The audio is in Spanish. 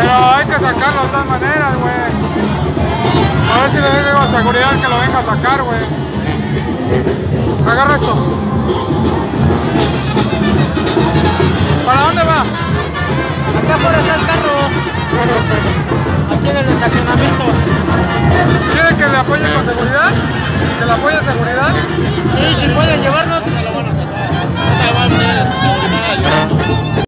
Pero hay que sacarlo de todas maneras, güey. A ver si le digo a seguridad que lo venga a sacar, güey. Agarra esto. ¿Para dónde va? Acá afuera está el carro. Aquí en el estacionamiento. ¿Quiere que le apoye con seguridad?